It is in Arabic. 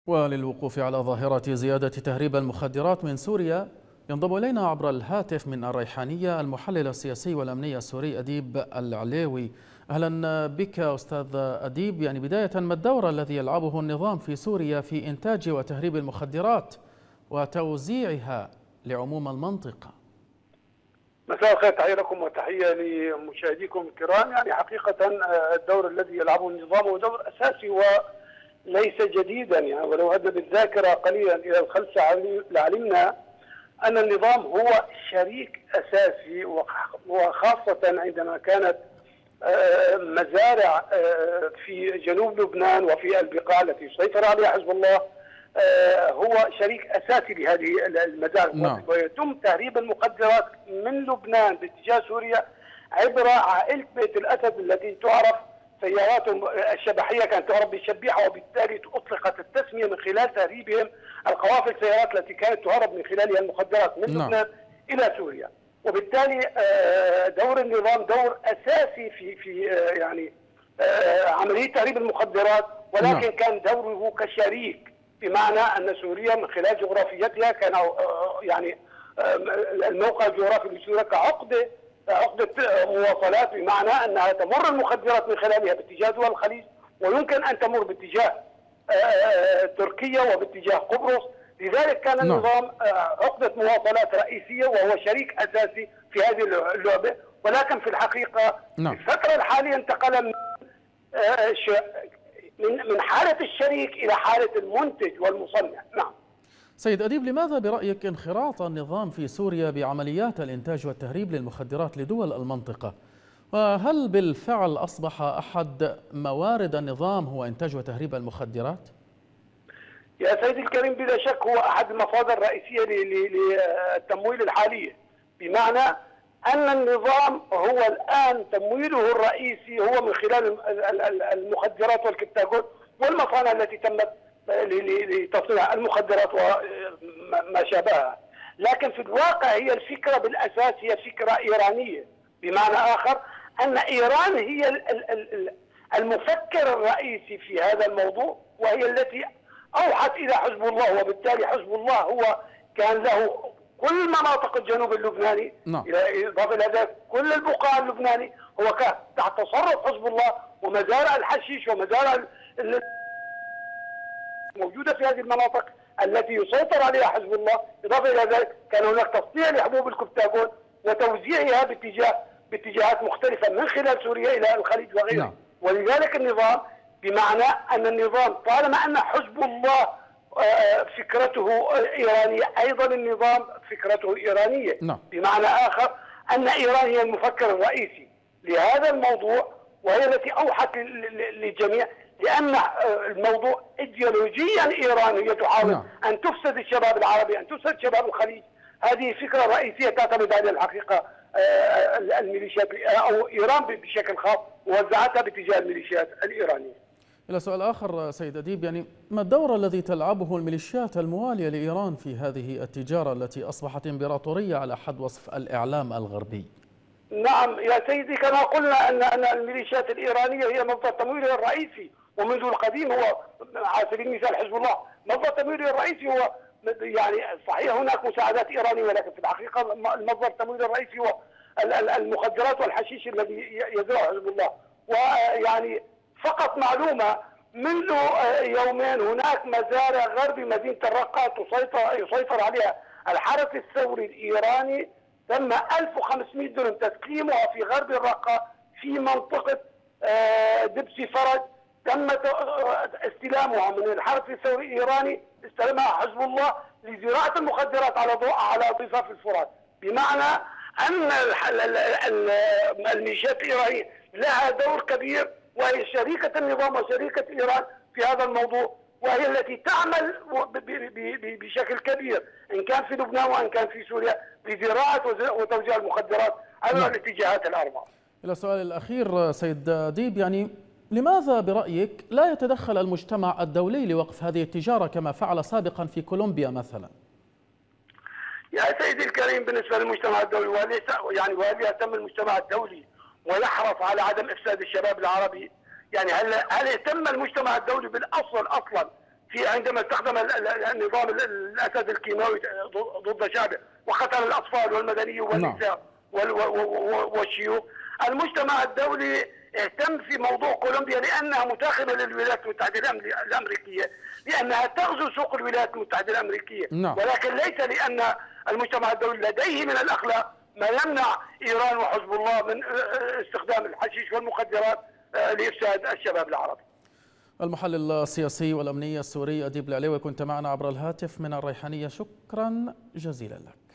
وللوقوف على ظاهرة زيادة تهريب المخدرات من سوريا ينضم إلينا عبر الهاتف من الريحانية المحلل السياسي والأمني السوري أديب العليوي. أهلا بك أستاذ أديب. بداية، ما الدور الذي يلعبه النظام في سوريا في إنتاج وتهريب المخدرات وتوزيعها لعموم المنطقة؟ مساء الخير، تحية لكم وتحية لمشاهديكم الكرام. حقيقة الدور الذي يلعبه النظام هو دور أساسي وليس جديدا. ولو عدنا بالذاكرة قليلا إلى الخلف لعلمنا أن النظام هو شريك أساسي، وخاصة عندما كانت مزارع في جنوب لبنان وفي البقاع التي يسيطر عليها حزب الله هو شريك أساسي لهذه المزارع. ويتم تهريب المخدرات من لبنان باتجاه سوريا عبر عائلة بيت الأسد التي تعرف سياراتهم الشبحية، كانت تعرف بالشبيحة، وبالتالي أطلقت التسمية من خلال تهريبهم القوافل السيارات التي كانت تهرب من خلالها المخدرات من لبنان إلى سوريا. وبالتالي دور النظام دور أساسي في عملية تهريب المخدرات، ولكن كان دوره كشريك، بمعنى أن سوريا من خلال جغرافيتها كان الموقع الجغرافي لسوريا كعقدة مواصلات، بمعنى أنها تمر المخدرات من خلالها باتجاه دول الخليج، ويمكن أن تمر باتجاه تركيا وباتجاه قبرص. لذلك كان النظام عقدة مواصلات رئيسية وهو شريك أساسي في هذه اللعبة. ولكن في الحقيقة في الفترة الحالية انتقل من حالة الشريك إلى حالة المنتج والمصنع. سيد أديب، لماذا برأيك انخراط النظام في سوريا بعمليات الإنتاج والتهريب للمخدرات لدول المنطقة؟ وهل بالفعل أصبح أحد موارد النظام هو إنتاج وتهريب المخدرات؟ يا سيدي الكريم، بلا شك هو أحد المصادر الرئيسية للتمويل الحالية، بمعنى أن النظام هو الآن تمويله الرئيسي هو من خلال المخدرات والكبتاجون والمصانع التي تمت لتصنيع المخدرات وما شابهها. لكن في الواقع هي الفكرة بالأساس هي فكرة إيرانية، بمعنى آخر أن إيران هي المفكر الرئيسي في هذا الموضوع، وهي التي أوحت إلى حزب الله. وبالتالي حزب الله هو كان له كل مناطق الجنوب اللبناني، إضافة إلى ذلك كل البقاع اللبناني هو كان تحت تصرف حزب الله، ومزارع الحشيش ومزارع موجودة في هذه المناطق التي يسيطر عليها حزب الله. إضافة إلى ذلك كان هناك تصنيع لحبوب الكبتاجون وتوزيعها باتجاهات مختلفة من خلال سوريا إلى الخليج وغيره. ولذلك النظام، بمعنى أن النظام طالما أن حزب الله فكرته إيرانية، أيضا النظام فكرته إيرانية. بمعنى آخر أن إيران هي المفكر الرئيسي لهذا الموضوع، وهي التي أوحت للجميع، لأن الموضوع إيديولوجيا إيراني تحاول أن تفسد الشباب العربي، أن تفسد شباب الخليج. هذه فكرة رئيسية تعتمد على الحقيقة الميليشيات أو إيران بشكل خاص ووزعتها باتجاه الميليشيات الإيرانية. إلى سؤال آخر سيد أديب، ما الدور الذي تلعبه الميليشيات الموالية لإيران في هذه التجارة التي أصبحت إمبراطورية على حد وصف الإعلام الغربي؟ نعم يا سيدي، كما قلنا أن الميليشيات الإيرانية هي مصدر تمويلها الرئيسي، ومنذ القديم هو على سبيل المثال حزب الله مصدر تمويله الرئيسي هو صحيح هناك مساعدات إيرانية، ولكن في الحقيقة المصدر التمويل الرئيسي هو المخدرات والحشيش الذي يزرعه حزب الله. فقط معلومة، منذ يومين هناك مزارع غربي مدينة الرقة يسيطر عليها الحرس الثوري الإيراني، تم 1500 دونم تسليمها في غرب الرقة في منطقة دبسي فرج، تم استلامها من الحرس الثوري الإيراني، استلمها حزب الله لزراعة المخدرات على ضفاف الفرات. بمعنى أن الميليشيات الإيرانية لها دور كبير، وهي شريكة النظام وشريكة إيران في هذا الموضوع، وهي التي تعمل بشكل كبير إن كان في لبنان وإن كان في سوريا لزراعة وتوزيع المخدرات على الاتجاهات الأربعة. إلى السؤال الأخير سيد أديب، لماذا برأيك لا يتدخل المجتمع الدولي لوقف هذه التجارة كما فعل سابقا في كولومبيا مثلا؟ يا سيدي الكريم، بالنسبة للمجتمع الدولي وهل يهتم المجتمع الدولي ويحرص على عدم إفساد الشباب العربي؟ هل يهتم المجتمع الدولي بالأصل أصلا في عندما استخدم النظام الاسد الكيماوي ضد شعبه وقتل الاطفال والمدنيين والنساء والشيوخ. المجتمع الدولي اهتم في موضوع كولومبيا لانها متاخمه للولايات المتحده الامريكيه، لانها تغزو سوق الولايات المتحده الامريكيه، ولكن ليس لان المجتمع الدولي لديه من الاخلاق ما يمنع ايران وحزب الله من استخدام الحشيش والمخدرات لافساد الشباب العربي. المحلل السياسي والامني السوري أديب العليوي كنت معنا عبر الهاتف من الريحانية، شكرا جزيلا لك.